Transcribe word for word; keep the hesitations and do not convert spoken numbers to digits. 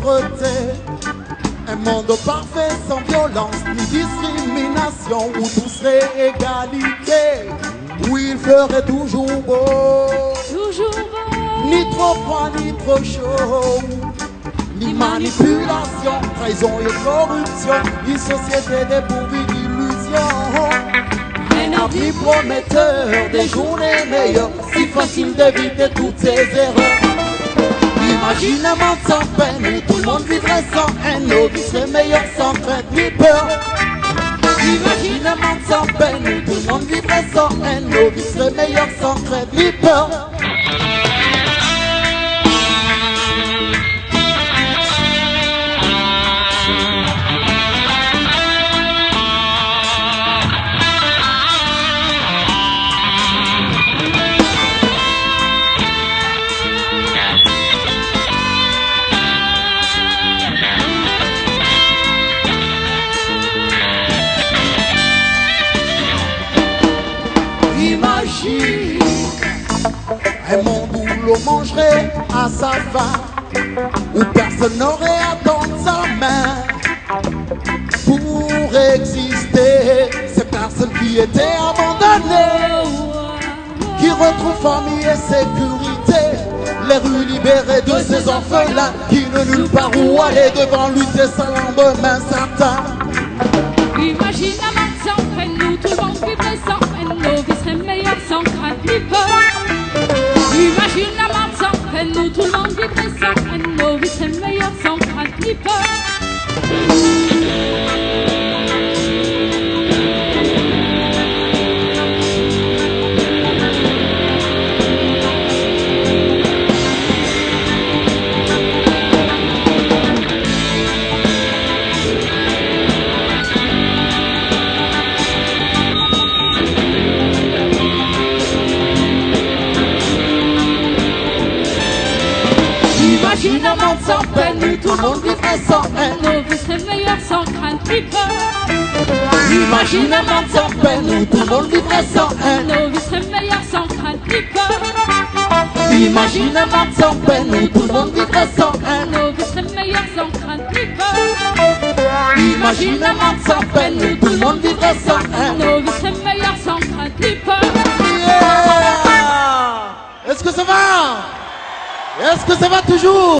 pauvreté. Un monde parfait sans violence ni discrimination, où tout serait égalité, où il ferait toujours beau, toujours beau. Ni trop froid ni trop chaud, ni manipulation, trahison et corruption, une société dépourvue d'illusions. Un avenir prometteur, des journées meilleures, si facile d'éviter toutes ces erreurs. Imagine un monde sans peine, où tout le monde vivrait sans haine, nos vies seraient meilleures sans crainte ni peur. Imagine un monde sans peine, où tout le monde vivrait sans haine, nos vies seraient meilleures sans crainte ni peur. Imagine un monde où l'on mangerait à sa faim, où personne n'aurait à tendre sa main pour exister. Ces personnes qui étaient abandonnées, qui retrouvent famille et sécurité, les rues libérées de ces orphelins qui ne nulle part où aller, devant lutter sans lendemain certain. Imagine un monde sans peine, où tout le monde vivrait sans peine, nos vies seraient meilleures sans crainte ni peur. Imagine un monde sans peine, où tout le monde vivrait sans peine, nos vies seraient meilleures sans crainte ni peur. Imagine un monde sans peine, où tout le monde vivrait sans haine, nos vies seraient meilleures sans crainte ni peur. Imagine un monde sans peine, où tout le monde vivrait sans haine, nos vies seraient meilleures sans crainte ni peur. Imagine un monde sans peine, où tout le monde vivrait sans haine, nos vies seraient meilleures sans crainte ni peur. Imagine un monde sans peine, où tout le monde vivrait sans haine, nos vies seraient meilleures sans crainte ni peur. Yeah! Est-ce que ça va? Est-ce que ça va toujours?